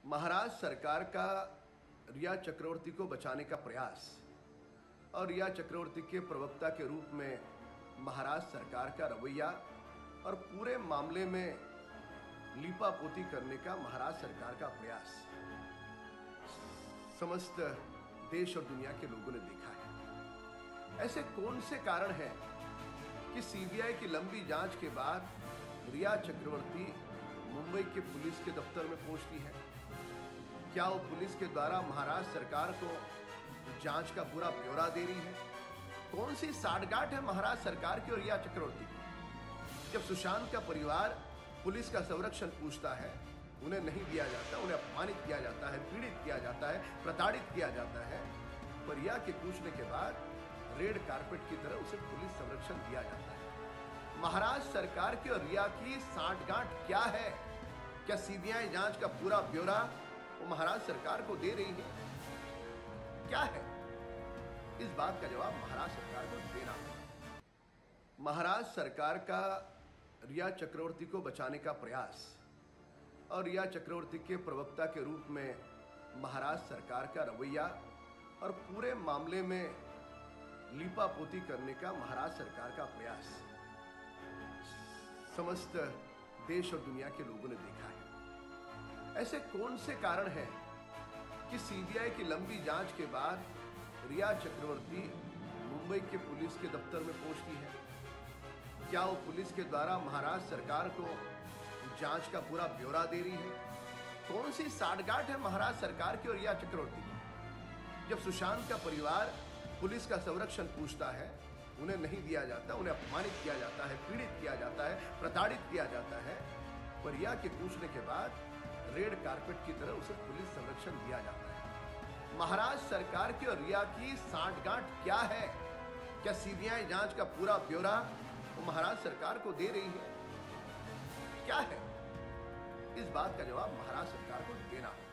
महाराष्ट्र सरकार का रिया चक्रवर्ती को बचाने का प्रयास और रिया चक्रवर्ती के प्रवक्ता के रूप में महाराष्ट्र सरकार का रवैया और पूरे मामले में लीपापोती करने का महाराष्ट्र सरकार का प्रयास समस्त देश और दुनिया के लोगों ने देखा है। ऐसे कौन से कारण हैं कि सीबीआई की लंबी जांच के बाद रिया चक्रवर्ती मुंबई के पुलिस के दफ्तर में पहुंचती है? क्या वो पुलिस के द्वारा महाराष्ट्र सरकार को जांच का पूरा ब्यौरा दे रही है? कौन सी साठगांठ है महाराष्ट्र सरकार की और रिया चक्रवर्ती की? जब सुशांत का परिवार पुलिस का संरक्षण पूछता है, उन्हें नहीं दिया जाता, उन्हें अपमानित किया जाता है, पीड़ित किया जाता है, प्रताड़ित किया जाता है, पर रिया के पूछने के बाद रेड कारपेट की तरह उसे पुलिस संरक्षण दिया जाता है। महाराष्ट्र सरकार की और रिया की साठगांठ क्या है? क्या सीबीआई जांच का पूरा ब्यौरा वो महाराष्ट्र सरकार को दे रही है? क्या है? इस बात का जवाब महाराष्ट्र सरकार को देना होगा। महाराष्ट्र सरकार का रिया चक्रवर्ती को बचाने का प्रयास और रिया चक्रवर्ती के प्रवक्ता के रूप में महाराष्ट्र सरकार का रवैया और पूरे मामले में लीपापोती करने का महाराष्ट्र सरकार का प्रयास समस्त देश और दुनिया के लोगों ने देखा है। ऐसे कौन से कारण हैं कि सीबीआई की लंबी जांच के बाद रिया चक्रवर्ती मुंबई के पुलिस के दफ्तर में पहुंचती है? क्या वो पुलिस के द्वारा महाराष्ट्र सरकार को जांच का पूरा ब्यौरा दे रही है? कौन सी साठगांठ है महाराष्ट्र सरकार की और रिया चक्रवर्ती की? जब सुशांत का परिवार पुलिस का संरक्षण पूछता है, उन्हें नहीं दिया जाता, उन्हें अपमानित किया जाता है, पीड़ित किया जाता है, प्रताड़ित किया जाता है, पर रिया के पूछने के बाद रेड कारपेट की तरह उसे पुलिस संरक्षण दिया जाता है। महाराष्ट्र सरकार की और रिया की साठगांठ क्या है? क्या सीबीआई जांच का पूरा ब्यौरा वो महाराष्ट्र सरकार को दे रही है? क्या है? इस बात का जवाब महाराष्ट्र सरकार को देना होगा।